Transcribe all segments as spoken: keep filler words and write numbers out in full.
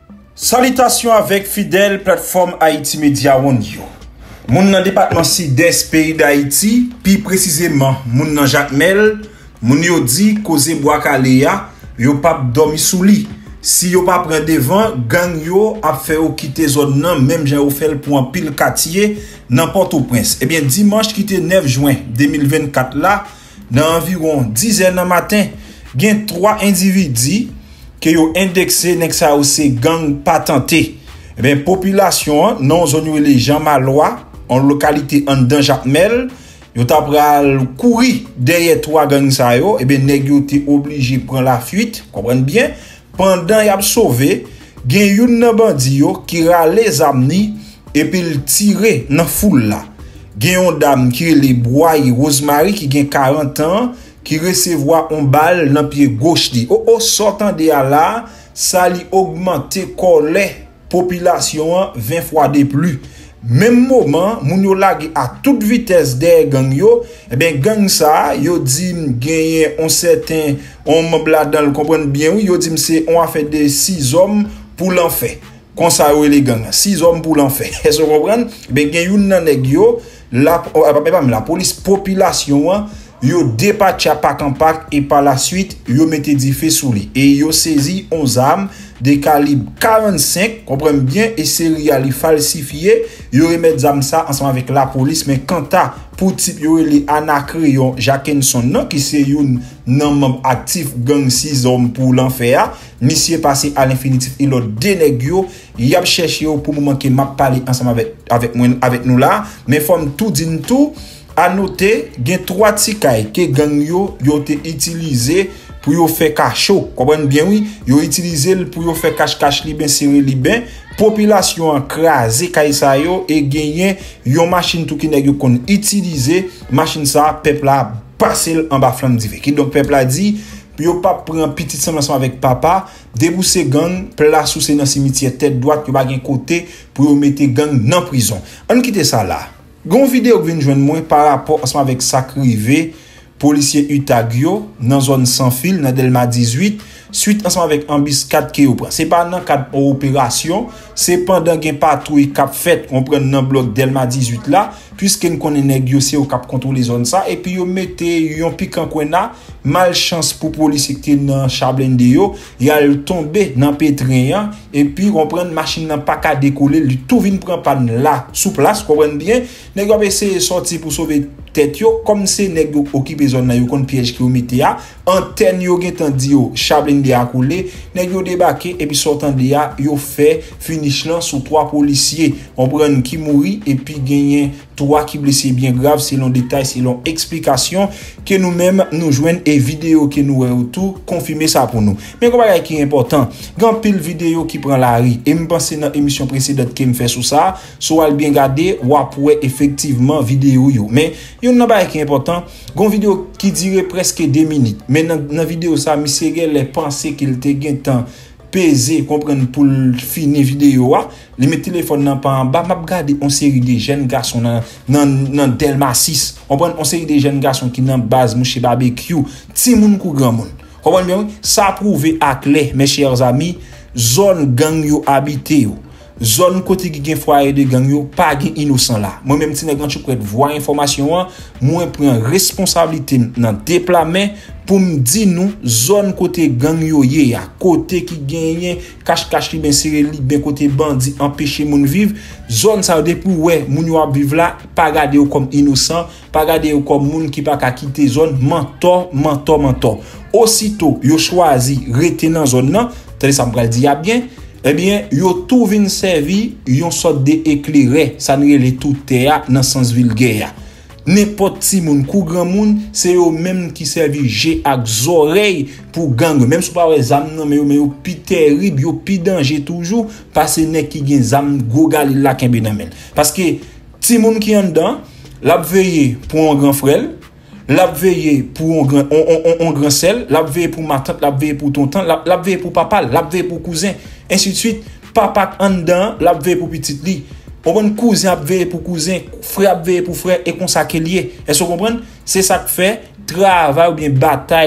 Salutations avec fidèle plateforme Haïti Media One yo. Moun nan département sud-est pays d'Haïti, puis précisément moun nan Jacmel, moun yo di cause bois Kalea, yo pas dormi sous lit. Si yo pas prend devant, gang yo a fait ou quitter zone nan, même j'ai fait pour un pile quartier dans Port-au-Prince. Eh bien dimanche qui était neuf juin deux mille vingt-quatre là, dans environ dix heures du matin, gen trois individus que yo indexé nek sa ou se gang patenté. Eh bien population non zone les Jean Malois en localité en dan Jacmel, yo t'a pral courir derrière trois gang sa yo, eh bien nèg yo té obligé prendre la fuite, comprenez bien. Pendant y a sauvé, gen yon nan bandi yo qui rale zamni et puis il tire nan foule là. Gen yon dame qui le Boy Rosemary qui gen quarante ans qui recevoir un balle dans pied gauche li. Oh oh sortant de là, ça li augmenter colère population vingt fois de plus. Même moment, moun yo lage à toute vitesse des gang yo, eh bien gang ça, yo dit gagner un certain on m'bla dans le comprendre bien oui, yo dit c'est on a fait des six hommes pour l'enfer. Comme ça yo les gang, six hommes pour l'enfer. Est-ce que vous comprenez? Ben gen yon nan nèg yo, la la police population yo dépatche à pack en pack et par la suite yo mette di feu sous lui et yo saisi onze armes de calibre quarante-cinq, comprenez bien, et série falsifié, yo remet zam ça ensemble avec la police, mais quant à pour type yo les Anacreon Jackenson non qui c'est yon nan membre actif gang six hommes pour l'enfer, monsieur passé à l'infinitif il a dénèg yo, y a cherché pour moment que m'a parler ensemble avec avec moi avec nous là, mais forme tout din tout à noter gen trois tikay que gang yo yo te utilisé pour yo faire cachot, comprenez bien oui, yo utilisé pour yo faire cache cache li ben serré li ben, population crasé kay sa yo et gagner yon machine tout ki nèg yo kon utiliser, machine ça peuple la passer en bas flamme divé. Qui donc peuple la dit yo pas prend petite semblance avec papa, débousser gang, place sous c'est dans cimetière tête droite, yo ba gen côté pour yo mettre gang dans prison. On quitte ça là. Gon vidéo qui vient joindre moi par rapport ensemble avec ça crivé policier Utagio dans zone sans fil dans Delma dix-huit suite ensemble avec embuscade qui yo prend. C'est pas dans cadre opération, c'est pendant gen patrouille cap fait on prend dans bloc Delma dix-huit là puisque nous connaît nèg yo c'est au cap contrôler zone ça et puis yo mette yon piquant kwena malchance pour policier qui dans Chablende yo, il a tombé dans pétrin et puis on prend machine nan pas ka décoller, lui tout vinn prend panne là sous place, comprenez bien, nèg yo essayer sortir pour sauver tête yo comme c'est nèg yo occuper zone nan yo kon piège qui yo mette ya, antenne yo gen tan di yo Chablende a coulé, nèg yo débarqué et puis sortant de ya yo fait finish là sur trois policiers, on prend qui mouri et puis gagner trois qui blessés bien grave selon détail selon explication que nous-mêmes nous joignent et vidéo que nous autour confirmer ça pour nous. Mais comme bagay qui est important, grand pile vidéo qui prend la rue et me penser dans émission précédente qui me fait sur ça, soit bien garder ou après effectivement vidéo yo. Mais yon nan bagay qui est important, grand vidéo qui dirait presque deux minutes. Mais dans dans vidéo ça monsieur les penser qu'il te gen temps peser comprendre pour finir vidéo a les mettre téléphone nan pas en bas m'a regarder on série de jeunes garçons dans dans dans Delma six on prend on série de jeunes garçons qui dans base mouche barbecue ti moun kou grand moun comprenez bien ça prouve à clair mes chers amis zone gang yo habité yo zone côté qui gen foyer de gang yo pas gen innocent là moi même ti nèg quand tu prête voir information moi prend responsabilité dans déplacement pour me dire nous zone côté gang yo yé à côté qui gagne cache cache li ben serré li ben côté bandit empêcher moun vivre zone ça depuis ouais moun yo vivre là pas garder comme innocent pas garder comme moun qui pas ka quitter zone mentor mentor mentor aussitôt yo choisi rester dans zone là telle ça me dit bien eh bien yo tout vinn servi yon sorte d'éclairé ça ne les tout terre dans sens vulgaire n'importe si moun kou grand moun c'est eux même qui servi j'ai ak oreilles pour gang même si pas zam nan mais yo pi terrible yo pi danger toujours parce nek qui gen zam gogal la kembe nan men parce que ti moun qui en dedans l'a veiller pour un grand frère l'a veiller pour un grand on, on, on grand sel l'a veiller pour ma tante l'a veiller pour tonton l'a veiller pour papa l'a veiller pour cousin ainsi de suite papa en dedans l'a veiller pour petite li. On bon cousin a veiller pour cousin, frère a veiller pour frère et comme ça qu'est lié. Est-ce que vous comprenez? C'est ça que fait travail ou bien bataille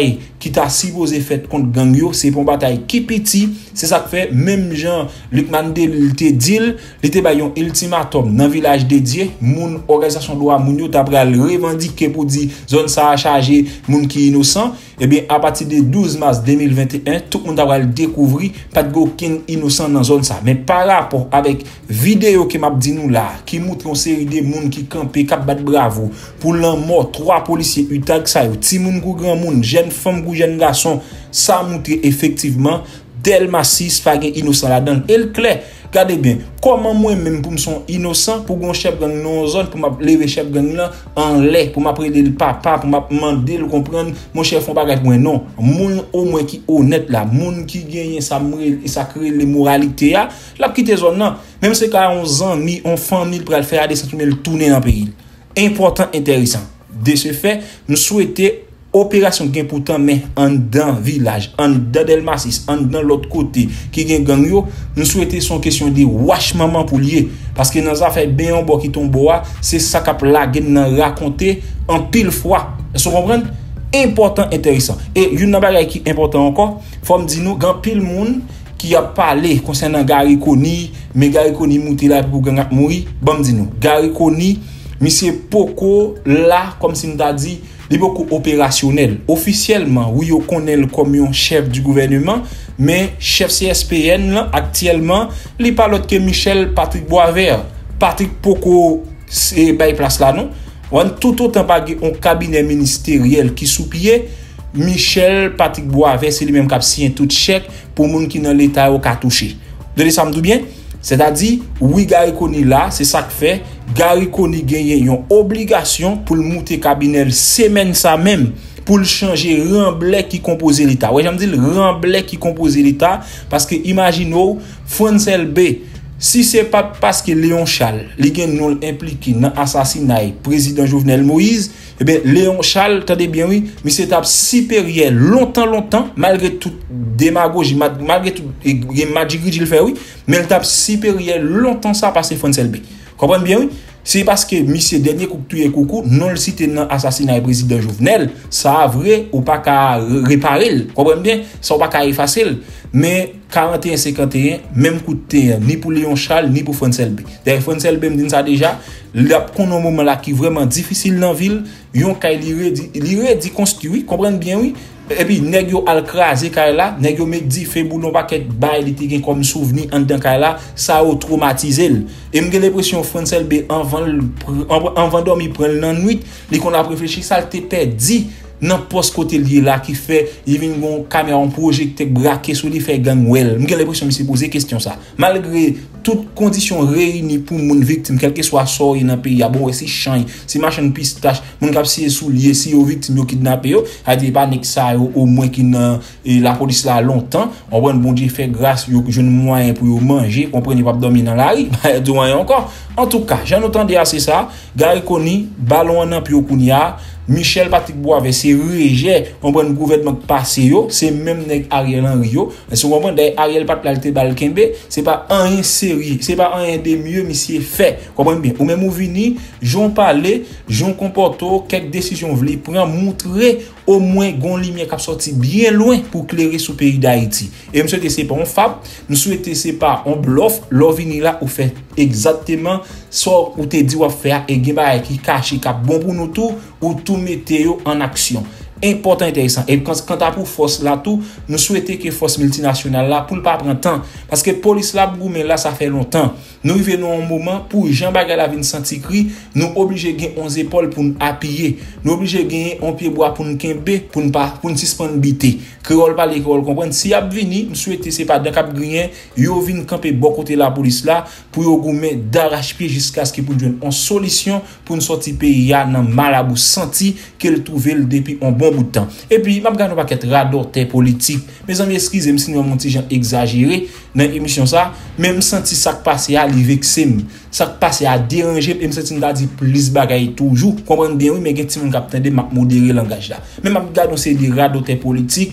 qui t'a supposé fait contre gang yo, c'est pour bataille qui petit, c'est ça que fait même Jean Luc Mandel te dit, il te ba yon ultimatum dans village dédié, moun organisation droit moun yo t'a pral revendiquer pour dire zone ça a chargé moun qui innocent, et bien à partir de douze mars deux mille vingt et un, tout le monde a découvrir pas de aucun innocent dans zone ça. Mais par rapport avec vidéo qui m'a dit nous là, qui montre une série de moun qui campé cap bat bravo pour l'en mort trois policiers utag ça yo, ti moun kou grand moun, jeune femme kou jeune garçon, ça montre effectivement Delma six pas gen innocent là-dedans. Et le clair, regardez bien, comment moi même pour me son innocent pour gon chef gang non zone pour m'a lever chef gang là en lait pour m'appeler le papa pour m'a demander le comprendre mon chef on bagage moi non, moun au moins qui honnête là, moun qui gagne ça et ça crée les moralités là, la quitter zone là, même c'est qu'à onze ans, mi on famille pour le faire des sentiments le tourner dans pays. Important intéressant. De ce fait, nous souhaitons opération gain pourtant mais en dans village en dans Delmasis en dans l'autre côté qui gain gang yo nous souhaiter son question de wash maman pour lier parce que dans ça fait bien en bas qui tombe bois c'est ça qu'a lagué nan raconter en pile fois vous comprenez important intéressant et une bagage qui important encore faut me dire nous grand pile monde qui a parlé concernant Gary Koni mais Gary Koni mouti là pour gang mourir bon me dire nous Gary Koni monsieur Poko là comme si nous t'a dit il est beaucoup opérationnel. Officiellement, oui, on connaît comme un chef du gouvernement, mais chef C S P N, là, actuellement, il n'est pas l'autre que Michel Patrick Boisvert. Patrick Poko, c'est pas place là, non? On tout autant pas un cabinet ministériel qui sous-pied. Michel Patrick Boisvert, c'est lui-même qui a signé tout chèque pour les gens qui dans l'État au touché. De ça me dit bien? C'est-à-dire, oui, Gary Koni là, c'est ça que fait. Gary Koni gagne une obligation pour le monter cabinet semaine ça même pour le changer remblai qui compose l'État. Ouais, j'aime dire remblai qui compose l'État parce que imaginez France L B si c'est pas parce que Léon Charles li gen non impliqué dans assassinat président Jovenel Moïse, eh bien Léon Charles, attendez bien oui, mais c'est tape supérieur longtemps longtemps malgré toute démagogie malgré tout magic il fait oui, mais il tape supérieur longtemps ça parce que France L B. Comprenez bien oui? C'est parce que monsieur dernier coup tué coucou non le cité dans assassinat président Jovenel, ça vrai ou pas qu'à réparer. Comprenez bien, ça pas qu'à effacer. Mais quarante et un cinquante et un même coup de terre ni pour Léon Charles ni pour France L B. D'ailleurs France L B me dit ça déjà, là qu'on un moment là qui vraiment difficile dans ville, yon kay li redi li redi construit, comprenez bien oui. Et puis nèg yo al craser kay là, nèg yo met di fait boulon paquet bail li te gen comme souvenir en dedans kay là, ça a traumatisé. Et me gen l'impression France L B avant avant dormir prendre la nuit, li qu'on a réfléchi ça te perdu nan poste côté lié là qui fait il vient gon caméra en projecteur braqué sur lui fait gang well m'ai l'impression monsieur poser question ça malgré toutes conditions réunies pour mon victime quel que soit sort dans pays a bon si change si machin pistache mon cap si soulier si aux victimes yo kidnappé yo a dit pas nek ça au moins qui nan la police là longtemps on bon bon Dieu fait grâce yo jeune moyen pour yo manger comprenez pas dormir dans la rue de moyen encore en tout cas j'en entendais assez ça Gary Koni ballon en puis au kounia Michel Patrick Boisvert c'est rejet on prend gouvernement passé yo c'est même nèg Ariel Henry yo si on comprend Ariel pas plalité bal kembe c'est pas un série c'est pas un des mieux monsieur fait comprendre bien ou même ou vini j'on parler j'on comporto quelques décisions vle prend montrer au moins gon lumière qui sorti bien loin pour clairer sous pays d'Haïti et me souhaiter c'est pas on fab nous souhaiter c'est pas on bluff l'ovini là ou fait exactement soit ou te dit ou faire et gen ba qui caché cap bon pour nous tout ou tout météo en action important intéressant et quand quand à pour force là tout nous souhaiter que force multinationale là pour pas prendre temps parce que police là mais là ça fait longtemps nous venons un moment pour Jean Bagay la vinn senti cri nous obligé gagner onze épaules pour nous appuyer nous obligé gagner un pied bois pour nous kembe pour ne pas pour nous suspendre bité créole pas l'école comprendre si a vini nous souhaiter c'est pas dans cap grien yo vinn camper bon côté la police là pour yo goumer d'arrache-pied jusqu'à ce que pour joindre une solution pour nous sortir pays là dans malabou senti qu'elle trouver depuis un bon bout de temps et puis m'a gagné paquet radoté politique mes amis excusez-moi si nous mon petit gens exagéré dans émission ça même senti ça passer à li vexé ça passer à déranger et me senti m'a dit plus bagaille toujours comprendre bien oui mais gen ti moun capitaine de m'a modérer langage là même m'a gagné c'est des radoté politique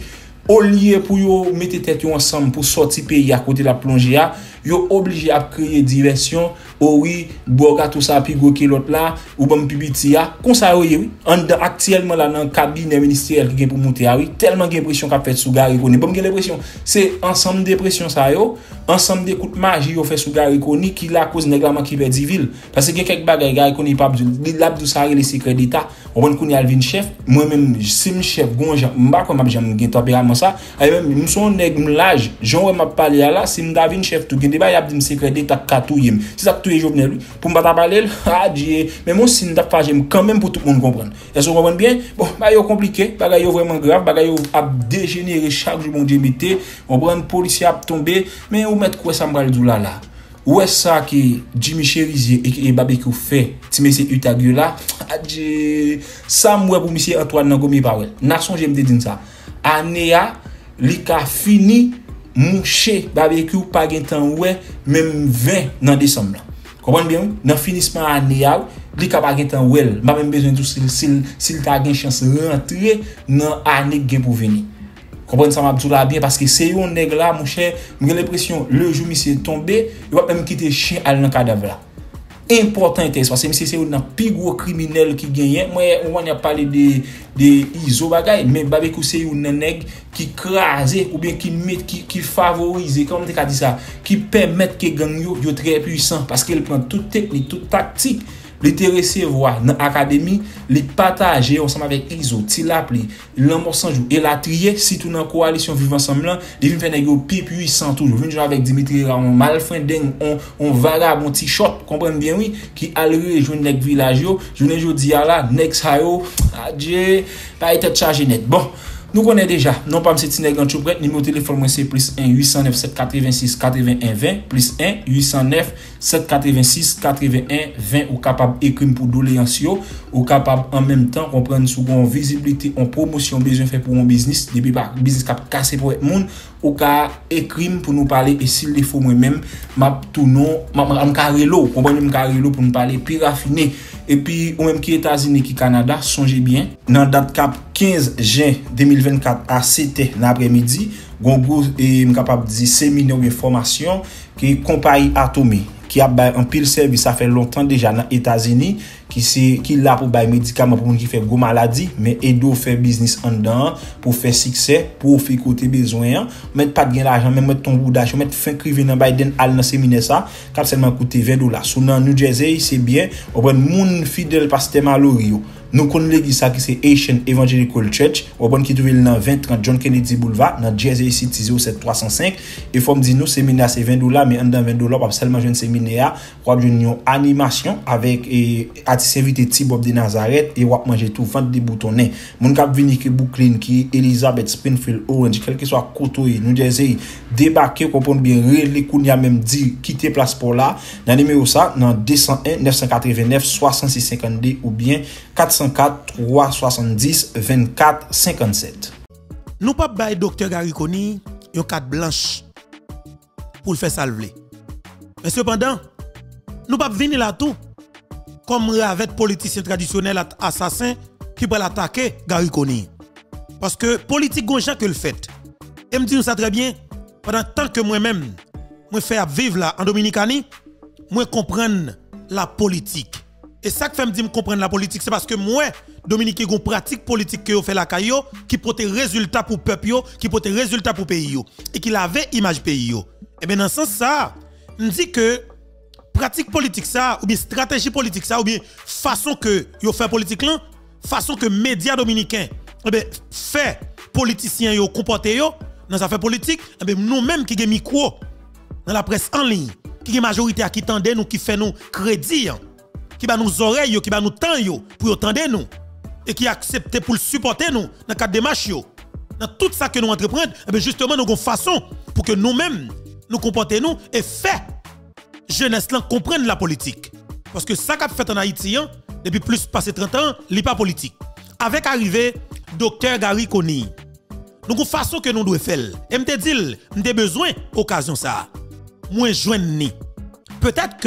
au lieu pour yo mettre tête ensemble pour sortir pays à côté la plongée, yo obligé à créer diversion. Oh oui, boga tout ça puis go que l'autre là ou bon pipiti a comme ça oui actuellement là dans cabinet ministériel qui pour monter oui tellement de pression qu'a fait sous Gary Koni bon l'impression c'est ensemble de pression ça yo ensemble de coups de magie yo fait sous Gary Koni qui la cause nèglement qui perd ville parce que quelques bagages Gary Koni pas besoin l'abdou ça les secrets d'état on bon Koni Alvin chef moi même si mon chef gonja m'pa comme j'aime gen tempérament ça et même nous son nèg l'âge Jean m'a parlé là si m'Davin chef tout gen débat y a dit secret d'état katouye si ça tout Jovenel pour me pas parler ah Dieu mais moi si n't'a pas j'aime quand même pour tout le monde comprendre est-ce que vous comprenez bien bon bah yo compliqué bagaille vraiment grave bagaille a dégénéré chaque jour mon Dieu mettez on prend policier a tomber mais on mettre quoi ça m'bral dou là là où est ça que Jimmy Cherizier et barbecue fait ti monsieur Utague là ah Dieu ça moi pour monsieur Antoine nan comme parole nation j'aime te dire ça année a li ka fini mouché barbecue pas gen temps ouais même vingt dans décembre. Comprenez bien dans finissement année a li ka pas gen temps well pas même besoin tout s'il s'il s'il t'a gen chance rentrer dans année gen pour venir. Comprenez ça m'a tout là bien parce que c'est un nèg là mon cher, j'ai l'impression le jour monsieur tombé, il va même quitter chien à dans cadavre là. Important parce que monsieur c'est un plus gros criminel qui gagne moi on a parlé de de iso bagay mais barbecue c'est un nèg qui craser ou bien qui met qui qui favoriser comme tu as dit ça qui permet que gang yo yo très puissant parce qu'il prend toute technique toute tactique les te recevoir dans académie les partager ensemble avec Iso Tilapli l'amour sans jour et la trier si tout dans coalition vivre ensemble là ils viennent faire nèg plus puissant toujours viennent jouer avec Dimitri Ramon Malfindeng on on vagabond t-shirt comprendre bien oui qui a rejoindre nèg village yo journée jodi là nèg sa yo adieu pas être chargé net bon nous connaissons déjà, non pas M. Tineg en tout prêt, numéro de téléphone moi c'est plus un huit zéro neuf sept quatre-vingt-six quatre-vingt-un vingt, plus un huit zéro neuf sept quatre-vingt-six quatre-vingt-un vingt ou capable écrire pour doléance yo, ou capable en même temps comprendre sous une visibilité en promotion besoin fait pour un business, depuis pas business cap cassé pour être monde, ou ka écrire pour nous parler et s'il le faut moi-même, m'a tout non, m'a carrelo, comprendre m'a carrelo pour nous parler plus raffiné. Et puis ou même qui États-Unis qui Canada, songez bien, dans date cap quinze juin deux mille vingt-quatre à sept heures l'après-midi, gon gros et capable dire séminaire de formation qui compagnie Atomi qui a un pile service ça fait longtemps déjà dans États-Unis qui c'est qui là pour bailler médicaments pour qui fait gros maladie mais aider faire business en dedans pour faire succès pour faire côté besoin mettre pas de gain l'argent même mettre ton bout d'argent mettre fin criver dans Biden al dans séminaire ça cap seulement coûter vingt dollars sous dans New Jersey c'est bien on prend moun fidèle pasteur Malorio nous connaissons l'église ça qui c'est Asian Evangelical Church on prend qui trouve dans vingt trente John Kennedy Boulevard dans Jersey City zéro sept trois zéro cinq et faut me dire nous séminaire c'est vingt dollars mais en dedans vingt dollars pas seulement jeune séminaire on a une animation avec et invité Tibob de Nazareth et wap manger tout vente des boutonnets mon cap venir que Brooklyn qui Elizabeth Springfield Orange quel que soit côté New Jersey débarquer comprendre bien les kounya même dit quitter place pour là dans numéro ça dans deux zéro un neuf cent quatre-vingt-neuf soixante-six cinquante-deux ou bien quatre zéro quatre trois cent soixante-dix vingt-quatre cinquante-sept. Nous pas bail docteur Gary Koni une carte blanche pour le faire salver mais cependant nous pas venir là tout comme avec politicien traditionnel assassin qui peut l'attaquer Gary Koni. Parce que politique gonjan que le fait. Et me dit ça très bien pendant tant que moi-même moi faire vivre là en Dominicanie, moi comprendre la politique. Et ça que fait me dire comprendre la politique c'est parce que moi Dominicain gon pratique politique que fait la caillou qui porte résultat pour peuple yo, qui porte résultat pour pays yo et qui avait image pays yo. Et bien dans ce sens ça, me dit que pratique politique ça ou bien stratégie politique ça ou bien façon que yo fait politique là façon que médias dominicains eh ben fait politiciens yo comporter yo dans affaire politique eh ben nous même qui gen micro dans la presse en ligne qui gen majorité à qui tendait nous qui fait nous crédit qui ba nous oreilles yo qui ba nous temps yo pour yo tendre nous et qui accepte pour supporter nous dans cadre démarche yo dans tout ça que nous entreprendre eh ben justement nous gon façon pour que nous-mêmes nous comporter nous et fait jeunesse là comprendre la politique parce que ça qu'a fait en Haïti hein, depuis plus passé trente ans li pas politique avec arrivé docteur Gary Koni donc une façon que nous devons faire et me dit m'te besoin occasion ça moins joindre ni peut-être que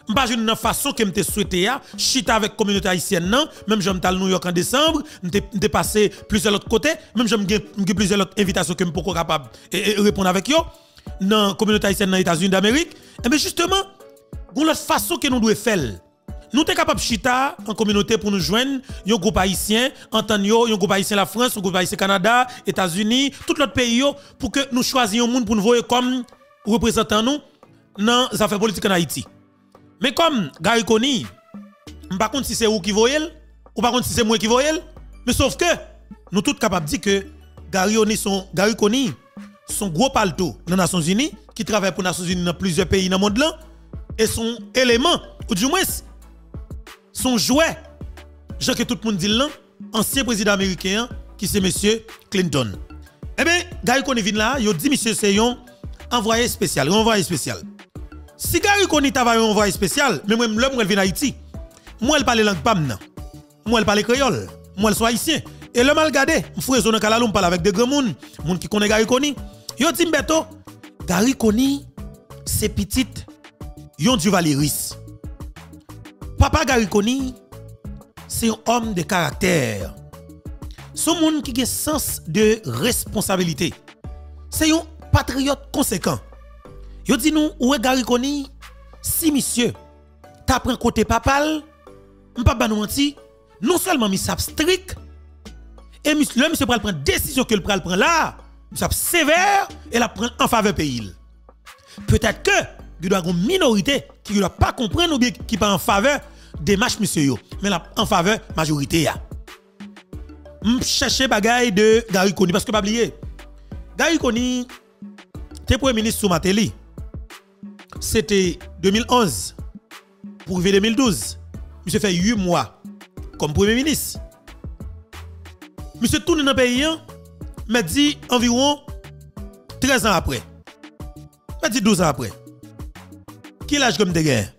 M'pas une façon que m'te souhaité ya, chita avec communauté haïtienne non, même j'aime à New York en décembre, m'te passé plusieurs autres côtés, même j'aime j'ai plusieurs autres invitations que m'poko capable et répondre avec yo dans communauté haïtienne dans les États-Unis d'Amérique. Et bien justement, gon l'autre façon que nous devons faire. Nous sommes capables de chita en communauté pour nous joindre, un groupe haïtien, entendre yo, un groupe haïtien la France, un groupe haïtien Canada, États-Unis, tout l'autre pays yo, pour que nous choisissions un monde pour nous voir comme représentant nous dans les affaires politiques en Haïti. Mais comme Gary Koni, par contre si c'est vous qui voyez, ou par contre si c'est moi qui voyez, mais sauf que nous tous capables de dire que Gary Koni son Gary Koni son gros palto dans les Nations Unies qui travaille pour les Nations Unies dans plusieurs pays dans le monde là et son élément ou du moins son jouet, Jean que tout le monde dit là, ancien président américain qui c'est monsieur Clinton. Eh bien, Gary Koni vient là, il dit monsieur c'est un envoyé spécial, un envoyé spécial. Si Gary Koni travaille un envoyé spécial, mais moi l'homme elle vient d'Haïti. Moi elle parle langue pam. Moi elle parle créole, moi elle soit haïtien. Et l'homme a regardé, m'frère zone Kalalou parle avec des grands monde, monde qui connaît Gary Koni. Yo dit Mbeto, Gary Koni c'est petite yon du Valéris. Papa Gary Koni, c'est un homme de caractère. Son monde qui a sens de responsabilité. C'est un patriote conséquent. Yo dit nous, où est Gary Koni? Si monsieur, t'as pris côté papal, m'pa ba nou menti, non seulement mi sap strict, et le monsieur pral prendre décision que le pral prend là, il sap sévère et la prend en faveur pays. Peut-être que il doit avoir une minorité qui ne doit pas comprendre ou bien qui pas en faveur des matchs monsieur yo, mais la, en faveur majorité ya. M chercher bagaille de Gary Koni parce que pas oublier. Gary Koni était premier ministre sous Matéli. C'était deux mille onze pour deux mille douze. Monsieur fait huit mois comme premier ministre. Monsieur tourne dans le pays, m'a dit environ treize ans après. M'a dit douze ans après. Qui l'âge comme de guerre?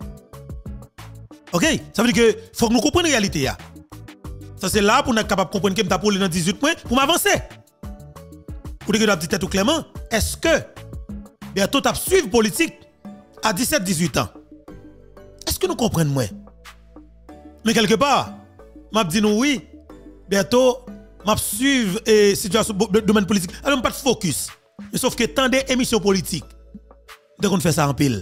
OK? Ça veut dire que faut que nous comprenions la réalité. Ça c'est là pour nous être capable de comprendre que je suis dans dix-huit points pour m'avancer. Pour dire que nous dire tout clairement, est-ce que bientôt tu as suivi politique à dix-sept dix-huit ans? Est-ce que nous comprenons moins? Mais quelque part, m'a dit nous oui, bientôt m'a suivre et situation domaine politique. Alors pas de focus. Mais sauf que tant des émissions politiques, dès qu'on fait ça en pile.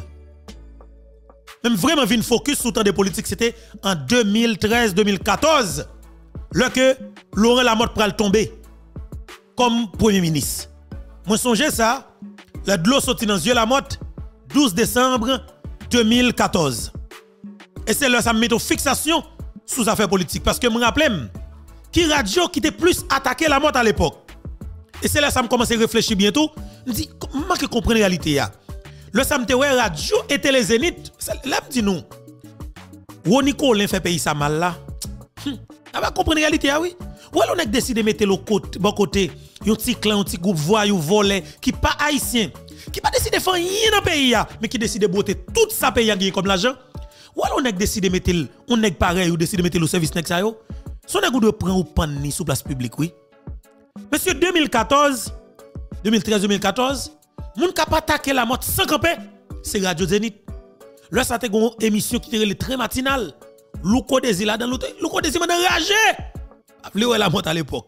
Même vraiment vinn focus sur tant des politiques, c'était en deux mille treize deux mille quatorze, là que Laurent Lamotte pral tomber comme premier ministre. Moi songe ça, la de l'eau sorti dans yeux Lamotte douze décembre deux mille quatorze. Et c'est là ça me met en fixation sous affaires politiques parce que me rappelle qui radio qui était plus attaqué Lamotte à l'époque. Et c'est là ça me commence à réfléchir bientôt, me dit comment que comprendre la réalité ya. Le samedi ouais radio était les Zénith. Là me dit nous. Roni Colin fait pays ça mal là. Hum, on va comprendre la réalité oui. Ou alors on a décidé de mettre le côté bon côté, un petit clan, un petit groupe voyou volé qui pas haïtien, qui pas décidé faire rien dans pays mais qui décide de botter tout ça pays gagner comme l'argent. Ou alors on a décidé de mettre on nèg pareil ou décidé de mettre le service nèg ça yo. Son nèg doit prendre ou panni sous place publique oui. Monsieur deux mille quatorze deux mille treize deux mille quatorze moun ka pas attaquer la mort sans camper, c'est Radio Zénith. Là ça te une émission qui était très matinale. Louko Desi là dans l'autre, Louko Desi m'a enragé. Appelez la mort à l'époque.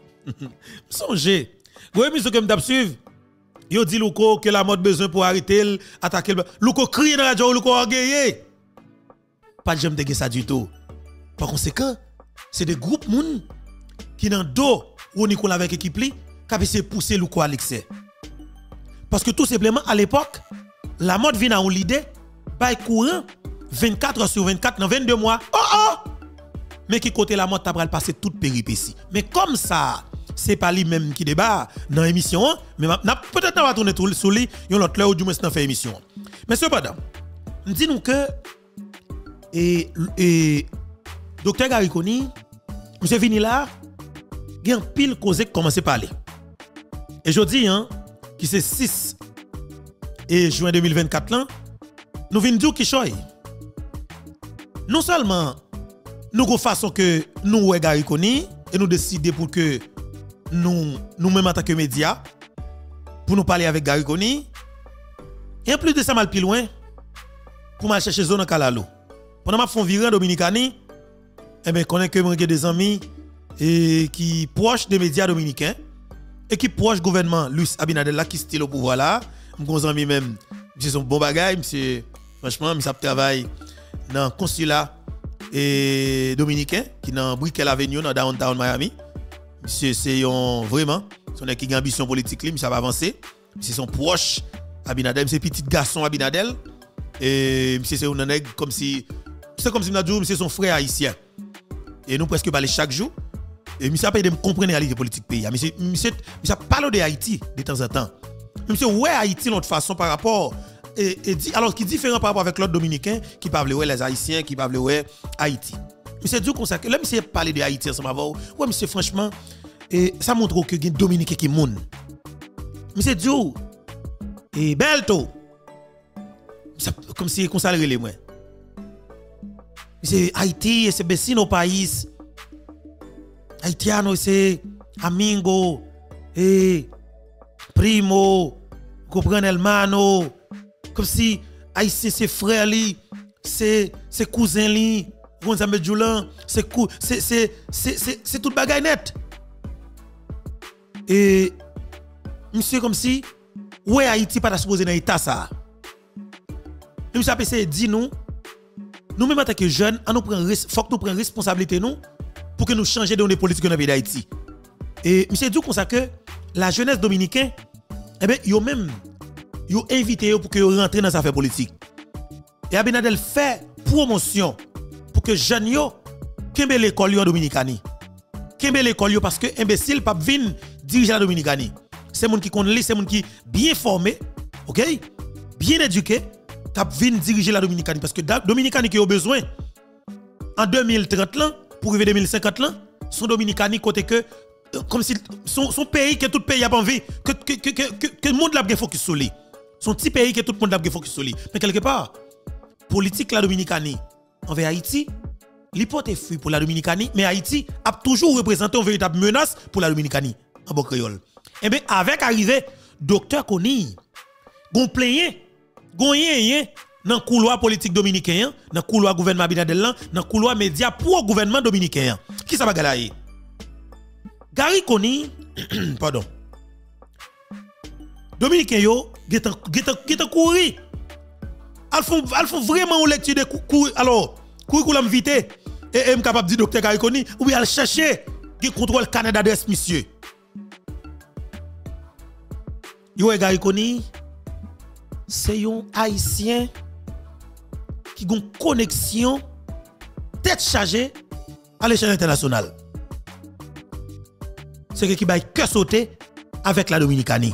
Songez. Vous émission que m't'a suivre. Yo dit Louko que la mort besoin pour arrêter attaquer le Louko crie dans la radio Louko orgueillé. Pas de jamais de ça du tout. Par conséquent, c'est des groupes moun qui dans dos ou Nicolas avec équipe li qui essayer pousser Louko à l'excès. Parce que tout simplement, à l'époque, la mode vient à un l'idée, bail courant, vingt-quatre heures sur vingt-quatre, dans vingt-deux mois. Oh oh! Mais qui côté la mode, t'as pral passer toute péripétie. Mais comme ça, c'est pas lui-même qui débat dans l'émission, mais peut-être on va tourner tout sur lui, yon l'autre là ou du moins dans fait émission. Mais cependant, dis nous que, et, et, docteur Gary Koni, monsieur vini là, il y a un pile cause qui commence à parler. Et je dis, hein, qui c'est six et juin deux mille vingt-quatre là, nous venons dire qui choy. Non seulement nous avons façon que nous ouais Gary Koni et nous décider pour que nous nous même en tant que médias pour nous parler avec Gary Koni. Et en plus de ça mal plus loin, pour m'aller chercher zone en Kalalo. Pendant m'a font virer Dominicani, eh ben connais que j'ai des amis et qui proches des médias dominicains et qui proches gouvernement Luis Abinader là qui style au pouvoir là, mon ami même, c'est son bon bagage, monsieur franchement, monsieur travaille dans consulat et dominicain qui dans Brickell Avenue dans downtown Miami. Monsieur c'est un vraiment son qui a ambition politique lui, monsieur va avancer. C'est son proche Abinader, c'est petit garçon Abinader et monsieur c'est un nègre comme si c'est comme si m'a dit monsieur son frère haïtien. Et nous presque parler chaque jour et monsieur a pas de comprendre la réalité politique pays. Monsieur monsieur monsieur parle de Haïti de temps en temps. Monsieur ouais Haïti l'autre façon par rapport et, et dit alors qui est différent par rapport avec l'autre dominicain qui parle ouais les haïtiens qui parle ouais Haïti. Monsieur dit comme ça que là monsieur parler de Haïti ensemble avant. Ouais monsieur franchement et ça montre que les dominicains qui moun. Monsieur dit et belto comme si comme ça les moi. C'est Haïti, c'est vecino país. Haitiano, c'est amigo, et primo, comprenez hermano. Comme si Haïtien, c'est frère, c'est cousin, Gonzame Djoulan, c'est c'est tout bagaille net. Et monsieur, comme si, ouais, Haïti, pas supposé dans l'état ça. Monsieur, a essayé de dire nous. Nous même en tant que jeunes, il faut que nous prenions responsabilité nous pour que nous changions de nos politiques dans le pays d'Haïti. Et monsieur dit comme ça que la jeunesse dominicaine, eh bien, yo même yo invité pour que yo rentrent dans affaire politique. Et Abinader fait promotion pour que jeunes yo kembe l'école yo en Dominicani. Kembe l'école yo parce que imbécile pas vinn diriger la Dominicani. C'est monde qui connaît, c'est monde qui bien formé, OK? Bien éduqué. Tap vin diriger la Dominicanie parce que Dominicanie qui a besoin en deux mille trente là pour arriver deux mille cinquante là son Dominicanie côté que comme si son, son pays que tout pays a pas envie que que que que, que le monde l'a bien focus sur lui son petit pays que tout le monde l'a bien focus sur lui mais quelque part politique la Dominicanie envers Haïti l'hypothèse fui pour la Dominicanie mais Haïti a toujours représenté une véritable menace pour la Dominicanie en bon créole et bien avec arrivée docteur Koni gon plaigné Gonyen dans le couloir politique dominicain, dans le couloir gouvernement Abinader, dans le couloir média pour le gouvernement dominicain. Qui ça va gagner? Gary Koni, pardon. Dominicain yo, geta geta courir. Al font al font vraiment une lecture de courir. Alors, curriculum vitae et est capable de dire docteur Gary Koni ou bien al chercher qui contrôle Canada d'Est monsieur. Yo Gary Koni c'est un haïtien qui a une connexion tête chargée à l'échelle internationale. C'est qui va que sauter avec la Dominicanie.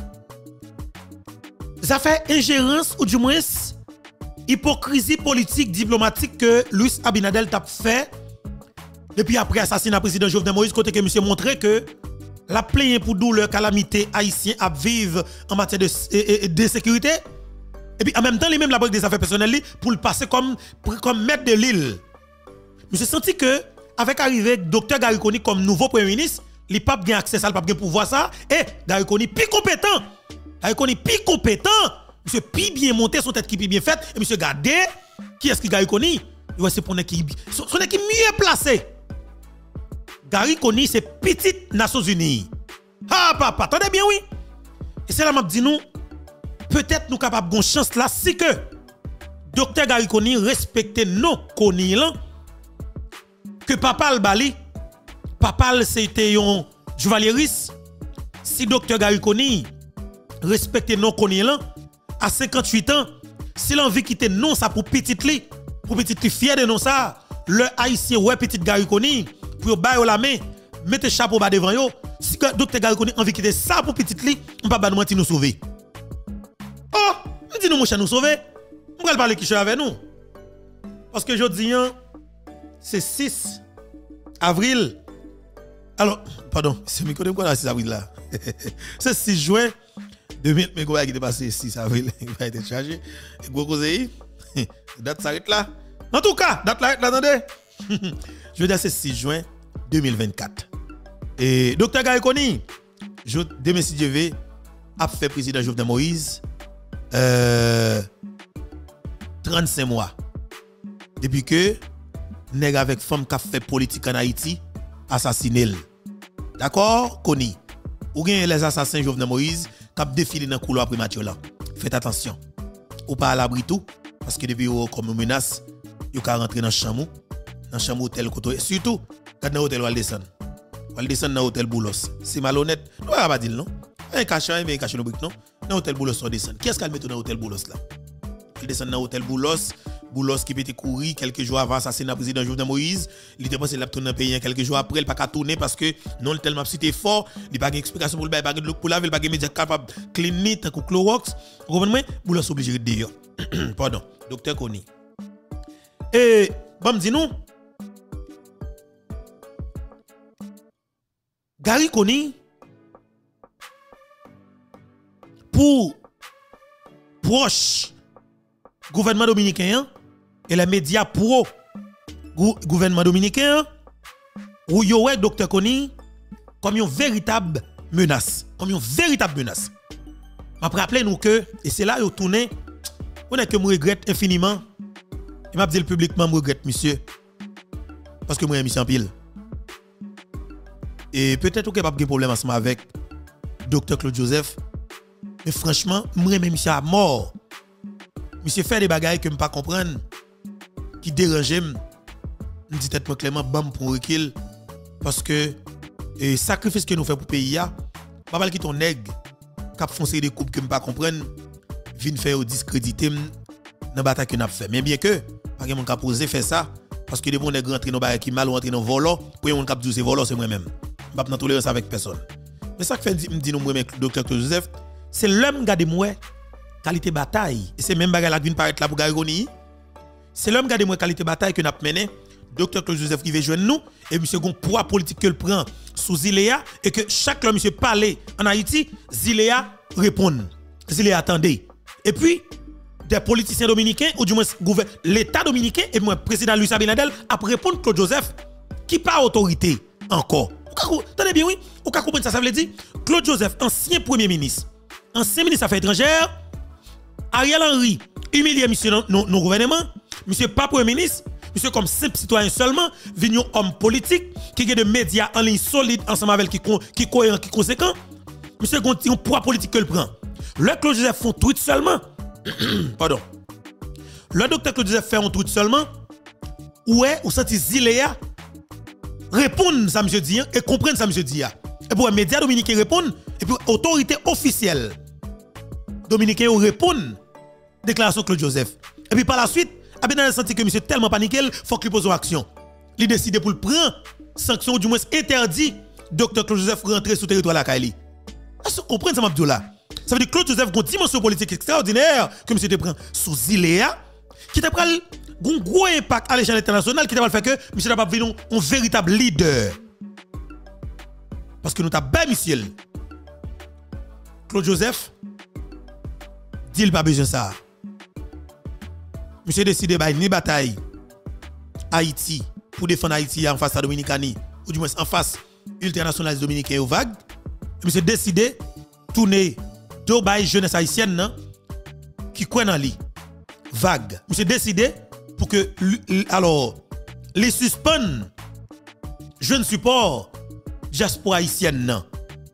Ça fait ingérence ou du moins hypocrisie politique diplomatique que Luis Abinader a fait depuis après l'assassinat du président Jovenel Moïse côté que monsieur montré que la plainte pour douleur calamité haïtien à vivre en matière de, de sécurité. Et puis en même temps, les mêmes la banque des affaires personnelles pour le passer comme, comme maître de l'île. Monsieur senti que, avec arrivée docteur Gary Koni comme nouveau premier ministre, il n'a pas bien accès à il n'a pas bien pouvoir ça. Et Gary Koni plus compétent. Gary Koni plus compétent. Monsieur plus bien monté, son tête qui est bien faite. Et monsieur gardé, qui est-ce qui Gary Koni? Il va se prendre qui son équipe mieux placé. Gary Koni, c'est petite Nations Unies. Ah, papa, attendez bien, oui. Et c'est là, m'a dit nous. Peut-être nous capables de chance là si que docteur Gary Koni respecte nos Koni là que papa le bali papa c'était un Juvalieris si docteur Gary Koni respecte nos Koni là à cinquante-huit ans s'il a envie quitter non ça pour petite li pour petite li fier de non ça le haïtien ouais petite Gary Koni pour bailler la main mettre chapeau bas devant yo si que docteur Gary Koni envie quitter ça pour petite li on pas nous mentir nous sauver. Oh, dis nous mon cher nous sauver. On va parler qui est avec nous. Parce que jeudi c'est six avril. Alors, pardon, c'est micro de quoi six avril là. C'est six juin deux mille mais quoi qui est passé six avril, il va être chargé. Et gros cause date s'arrête là. En tout cas, date là attendez. Je veux dire c'est six juin deux mille vingt-quatre. Et docteur Gary Koni, je demain si Dieu veut a fait président Jovenel Moïse Euh, trente-cinq mois. Depuis que nèg avec femme qui a fait politique en Haïti, assassiné. D'accord, Koni? Ou gen les assassins Jovenel Moïse qui ont défilé dans le couloir primature là. Faites attention. Ou pas à l'abri tout, parce que depuis vous comme menace, vous pouvez rentrer dans le chambre, dans le chambre hôtel, surtout quand dans l'hôtel, vous allez descendre. Vous allez descendre dans l'hôtel Boulos. C'est malhonnête. Vous ne pouvez pas dire non. Un cachet, mais un cachet de briques, non? Dans l'hôtel Boulos, on descend. Qui est-ce qu'elle met dans l'hôtel Boulos là? Il descend dans l'hôtel Boulos. Boulos qui peut courir quelques jours avant l'assassinat du président Jovenel Moïse. Il était pensé qu'il a tourné dans le pays quelques jours après. Il n'a pas tourner parce que non, tellement c'était fort. Il n'a pas d'explication pour le bail, il n'a pas de look pour laver, il n'a pas de médias capables de cleaner, tant que Clorox. Vous comprenez? Boulos obligé de dire. Pardon, docteur Koni. Et, bon, dis-nous. Gary Koni, pour proche gouvernement dominicain et les médias pro gouvernement dominicain, où yo ouais docteur Koni comme une véritable menace, comme une véritable menace. Après rappelez nous que et c'est là yo tourné, on est que me regrette infiniment. Et m'a dit publiquement me regrette monsieur parce que moi j'ai mis en pile. Et peut-être que pas de problème ensemble avec docteur Claude Joseph, mais franchement, moi même monsieur à mort. Monsieur fait des bagailles que je ne pas comprendre, qui dérangent, je dis tête clairement, bam pour recul, parce que le sacrifice que nous faisons pour le pays, pas mal qui ton nègre, qui a foncé des coupes que je ne pas comprendre, vient faire discréditer dans la bataille que nous avons fait. Mais bien que, pas de monde qui a posé faire ça, parce que les bons nègres rentrent dans la qui mal ou rentrent dans le volant, pour les gens qui ont dit c'est volant, c'est moi-même. Je ne vais pas tolérer ça avec personne. Mais ça que fait me dit nous, docteur Joseph, c'est l'homme qui a moi qualité bataille. Et c'est même bagarre la vient paraître là pour Garigoni. C'est l'homme qui a moi qualité bataille que nous avons mené. Docteur Claude Joseph qui veut joindre nous. Et monsieur gon poids politique que le prend sous Zilea. Et que chaque homme monsieur parle en Haïti, Zilea répond. Zilea attendez. Et puis, des politiciens dominicains, ou du moins l'État dominicain, et moi, président Luis Abinadel, a répondre Claude Joseph, qui pas autorité encore. Attendez bien, oui. Vous comprenez ça, ça veut dire Claude Joseph, ancien premier ministre, ancien ministre des Affaires étrangères, Ariel Henry, humilié monsieur dans nos gouvernements, monsieur pas premier ministre, monsieur comme simple citoyen seulement, vignon homme politique, qui a des médias en ligne solides ensemble avec qui qui cohérent, qui conséquent, monsieur a un poids politique que le prend. Le Claude Joseph font tweet seulement, pardon, le docteur Claude Joseph fait un tweet seulement, où est, ou senti Zilea, répondre ça monsieur dit et comprendre ça monsieur dit. Et pour les médias dominicains répondent, et puis autorité officielle dominicaine répondent, déclaration Claude Joseph. Et puis par la suite, Abinadel a senti que monsieur tellement paniqué, il faut qu'il pose une action. Il décide pour le prendre, sanction ou du moins interdit, docteur Claude Joseph rentrer sur le territoire de la Kaili. Est-ce que vous comprenez ça, Mabdioula? Ça veut dire que Claude Joseph a une dimension politique extraordinaire que monsieur te prend sous Zilea, qui te prend un gros impact à l'échelle internationale, qui te fait que monsieur n'a pas vu un véritable leader. Parce que nous avons bien monsieur. Claude Joseph, dit il pas besoin de ça. Monsieur décide de une bataille Haïti pour défendre Haïti en face à Dominicani, ou du moins en face ultranationaliste dominicain au vague. Monsieur décide de tourner deux bails jeunesse haïtienne non, qui croient dans lui. Vague. Monsieur décide pour que alors les suspendent jeune support diaspora haïtienne non.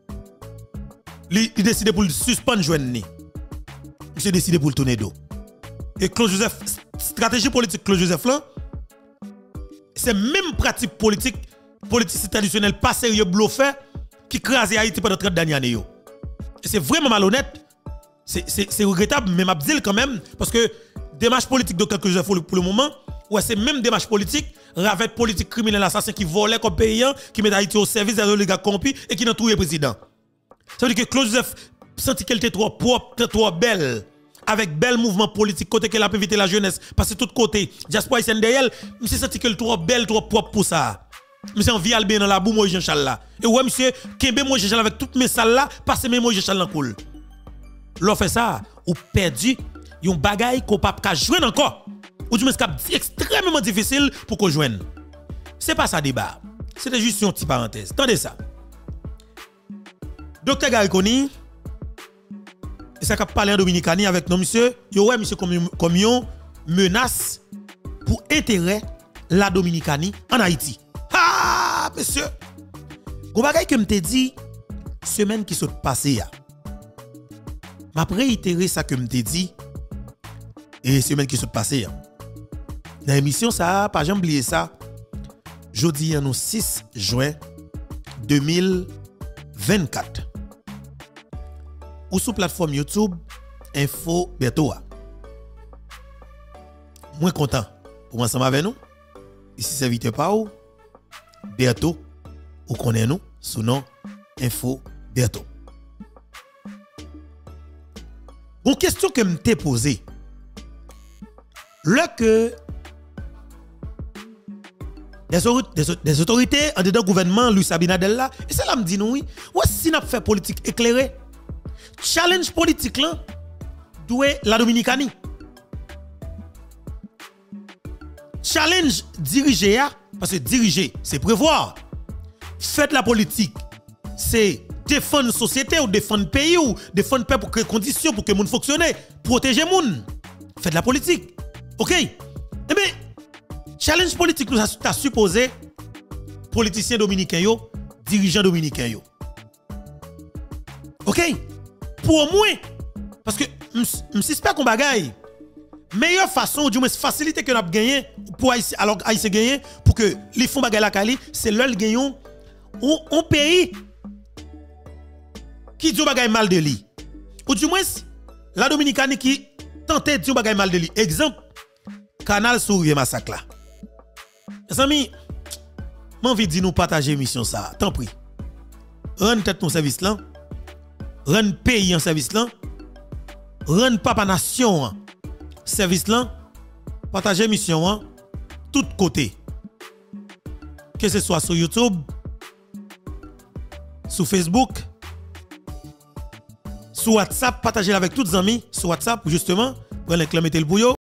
Il décide pour le suspendre jeune. Monsieur décide pour le tourner d'eau. Et Claude Joseph, stratégie politique Claude Joseph là, c'est même pratique politique, politique traditionnelle pas sérieux bluffé qui crase Haïti pendant trente dernières années. Et c'est vraiment malhonnête. C'est regrettable, mais je dis quand même, parce que démarche politique de Claude Joseph pour le moment, ouais, c'est même démarche politique, avec politique criminelle assassin qui volait comme paysan, qui met Haïti au service des oligarques corrompus et qui n'a tout le président. Ça veut dire que Claude Joseph sentit qu'elle était trop propre, trop belle. Avec bel mouvement politique, côté qu'elle a pu éviter la jeunesse, parce que tout côté, diaspora haïtienne derrière, monsieur senti qu'elle trop belle, trop propre pour ça. Monsieur envie aller dans la boue, moi Jean-Charles là. Et ouais, monsieur, Kembe moi Jean-Charles avec toutes mes salles là, passe mes moi Jean-Charles dans cool. L'on fait ça, ou perdu, yon bagaille qu'on pas ka joindre encore. Ou du moins c'est extrêmement difficile pour qu'on joigne. C'est pas ça débat. C'était juste une petite parenthèse. Attendez ça. Docteur Gariconi, et ça qu'a parlé en Dominicani avec nos monsieur, yo ouais monsieur comme comme yon menace pour intérêt la Dominicanie en Haïti. Ah, monsieur! Gon bagay que m'te dit semaine qui s'est passée ya. M'a réitéré ça que m'te dit et semaine qui s'est passée ya. Dans l'émission ça, pas jamais oublier ça. Jeudi nous six juin deux mille vingt-quatre. Ou sur plateforme YouTube Info Bertoa. Moins content pour ensemble avec nous. Ici c'est Vite Pau. Berto ou connaît nous sous nom Info Berto. Une question que m'te posée. Le que Des, des, des autorités en dedans gouvernement Luis Abinadel là et c'est là me dit nous oui ou si n'a fait politique éclairée challenge politique là doit la Dominicanie challenge diriger parce que diriger c'est prévoir faites la politique c'est défendre société ou défendre pays ou défendre peuple pour créer conditions pour que monde fonctionne protéger monde faites la politique OK eh bien challenge politique nous a supposé politiciens dominicains yo, dirigeants dominicains yo. OK? Pour moi parce que je suspect qu'on bagaille meilleure façon ou du moins facilité que nous avons gagné pour Haïti alors Haïti gagner pour que les fonds bagaille la Cali, c'est leur gagnons un pays qui dit bagaille mal de lui. Ou du moins la Dominicanie qui tentait de dire bagaille mal de lui. Exemple Canal sur Rivière Massacre là. Mes amis, j'ai envie de nous partager l'émission ça. Tant pis. Rendre tête ton service là. Rendre pays en service là. Rendre papa nation service là. Partager l'émission tout côté. Que ce soit sur YouTube, sur Facebook, sur WhatsApp, partagez avec tous les amis sur WhatsApp justement. Prenez le clé, mettez le bouillon.